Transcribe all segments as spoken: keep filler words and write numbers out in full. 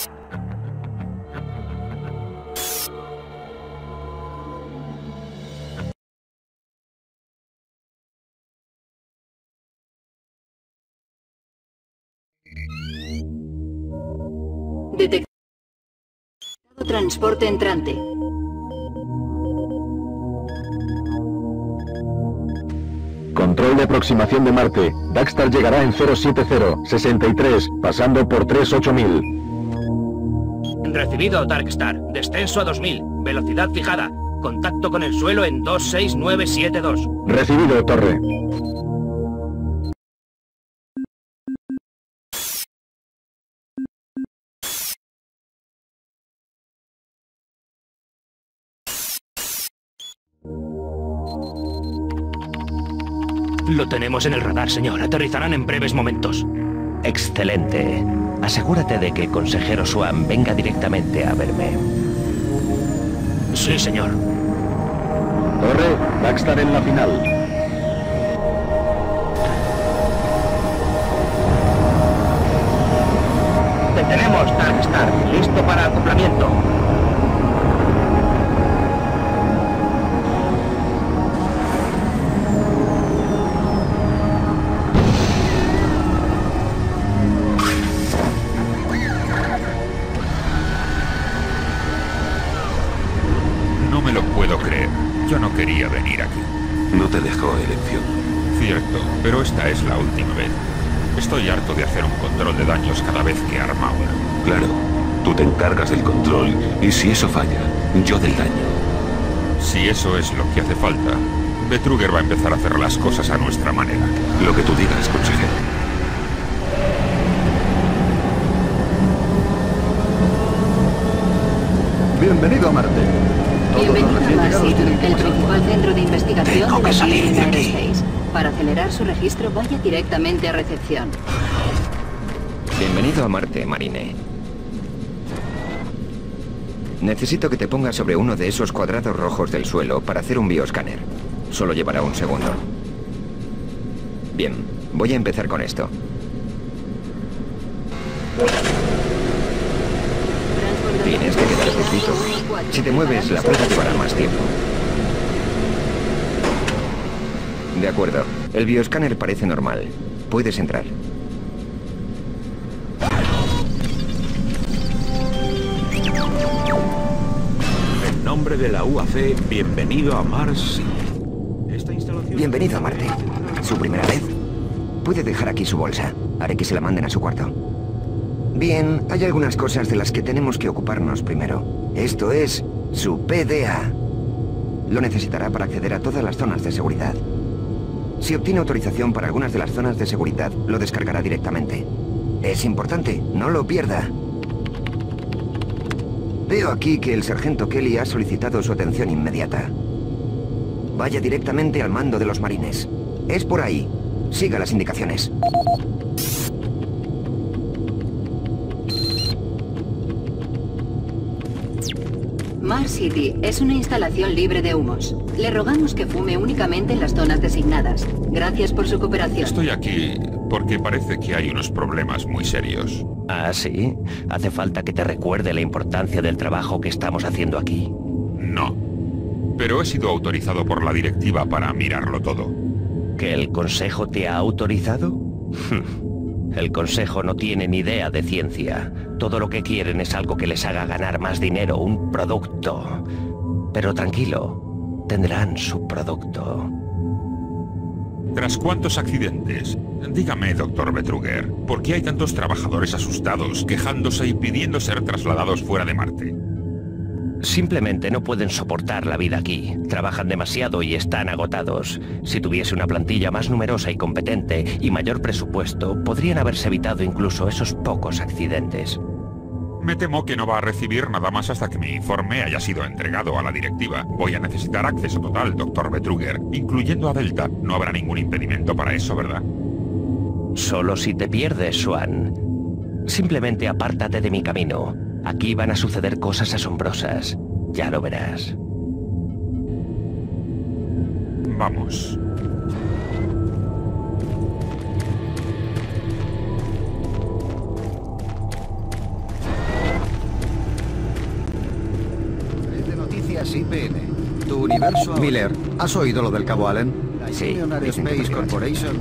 Detectado transporte entrante. Control de aproximación de Marte. Daxtar llegará en cero siete cero sesenta y tres, pasando por treinta y ocho mil. Recibido, Darkstar. Descenso a dos mil. Velocidad fijada. Contacto con el suelo en dos seis nueve siete dos. Recibido, Torre. Lo tenemos en el radar, señor. Aterrizarán en breves momentos. Excelente. Asegúrate de que el consejero Swan venga directamente a verme. Sí, señor. Torre, Daxtar en la final. Te tenemos, Darkstar. Listo para acoplamiento. Yo no quería venir aquí. No te dejó elección. Cierto, pero esta es la última vez. Estoy harto de hacer un control de daños cada vez que arma una. Claro, tú te encargas del control y si eso falla, yo del daño. Si eso es lo que hace falta, Betruger va a empezar a hacer las cosas a nuestra manera. Lo que tú digas, consejero. Bienvenido a Marte. Bienvenido a Mars, el principal centro de investigación Tengo de que la salir de Military aquí. Aerospace. Para acelerar su registro, vaya directamente a recepción. Bienvenido a Marte, Marine. Necesito que te pongas sobre uno de esos cuadrados rojos del suelo para hacer un bioscáner. Solo llevará un segundo. Bien, voy a empezar con esto. Tienes que quedarte quieto. Si te mueves, la prueba llevará más tiempo. De acuerdo. El bioscáner parece normal. Puedes entrar. En nombre de la U A C, bienvenido a Mars. Esta instalación... Bienvenido a Marte. ¿Su primera vez? Puede dejar aquí su bolsa. Haré que se la manden a su cuarto. Bien, hay algunas cosas de las que tenemos que ocuparnos primero. Esto es su P D A. Lo necesitará para acceder a todas las zonas de seguridad. Si obtiene autorización para algunas de las zonas de seguridad, lo descargará directamente. Es importante, no lo pierda. Veo aquí que el sargento Kelly ha solicitado su atención inmediata. Vaya directamente al mando de los marines. Es por ahí. Siga las indicaciones. Mars City es una instalación libre de humos. Le rogamos que fume únicamente en las zonas designadas. Gracias por su cooperación. Estoy aquí porque parece que hay unos problemas muy serios. ¿Ah, sí? ¿Hace falta que te recuerde la importancia del trabajo que estamos haciendo aquí? No. Pero he sido autorizado por la directiva para mirarlo todo. ¿Que el Consejo te ha autorizado? El Consejo no tiene ni idea de ciencia. Todo lo que quieren es algo que les haga ganar más dinero, un producto. Pero tranquilo, tendrán su producto. ¿Tras cuántos accidentes? Dígame, doctor Betruger, ¿por qué hay tantos trabajadores asustados, quejándose y pidiendo ser trasladados fuera de Marte? Simplemente no pueden soportar la vida aquí. Trabajan demasiado y están agotados. Si tuviese una plantilla más numerosa y competente y mayor presupuesto, podrían haberse evitado incluso esos pocos accidentes. Me temo que no va a recibir nada más hasta que mi informe haya sido entregado a la directiva. Voy a necesitar acceso total, doctor Betruger, incluyendo a Delta. No habrá ningún impedimento para eso, ¿verdad? Solo si te pierdes, Swan. Simplemente apártate de mi camino. Aquí van a suceder cosas asombrosas. Ya lo verás. Vamos. X I P N. Tu universo... Miller, ¿has oído lo del Cabo Allen? Sí. Union Aerospace Corporation.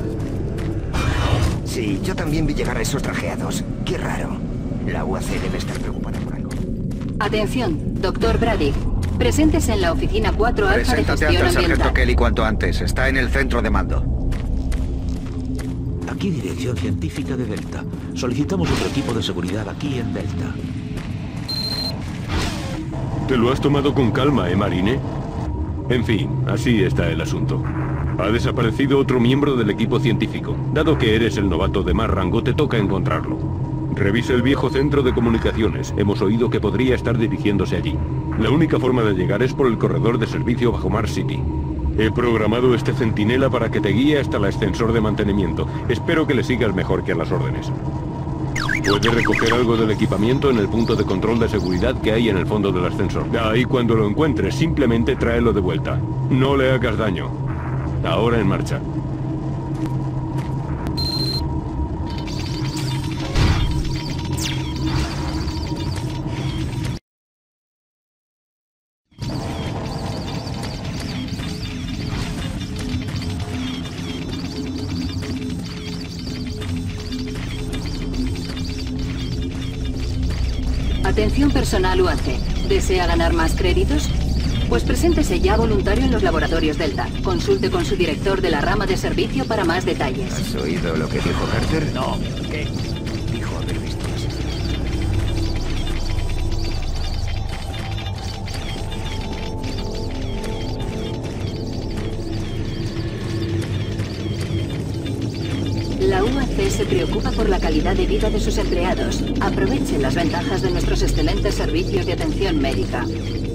Sí, yo también vi llegar a esos trajeados. Qué raro. La U A C debe estar preocupada por algo. Atención, doctor Brady. Preséntese en la oficina cuatro Alfa de Preséntate ante Gestión el sargento Ambiental. Kelly cuanto antes. Está en el centro de mando. Aquí Dirección Científica de Delta. Solicitamos otro equipo de seguridad aquí en Delta. Te lo has tomado con calma, ¿eh, Marine? En fin, así está el asunto. Ha desaparecido otro miembro del equipo científico. Dado que eres el novato de más rango, te toca encontrarlo. Revisa el viejo centro de comunicaciones. Hemos oído que podría estar dirigiéndose allí. La única forma de llegar es por el corredor de servicio bajo Mars City. He programado este centinela para que te guíe hasta el ascensor de mantenimiento. Espero que le sigas mejor que a las órdenes. Puedes recoger algo del equipamiento en el punto de control de seguridad que hay en el fondo del ascensor. Ahí cuando lo encuentres, simplemente tráelo de vuelta. No le hagas daño. Ahora en marcha. Atención personal U A C. ¿Desea ganar más créditos? Pues preséntese ya voluntario en los laboratorios Delta. Consulte con su director de la rama de servicio para más detalles. ¿Has oído lo que dijo Carter? No, ¿qué? Dijo haber visto las estrellas. La U A C se preocupa por la calidad de vida de sus empleados. Aprovechen las ventajas de nuestros excelentes servicios de atención médica.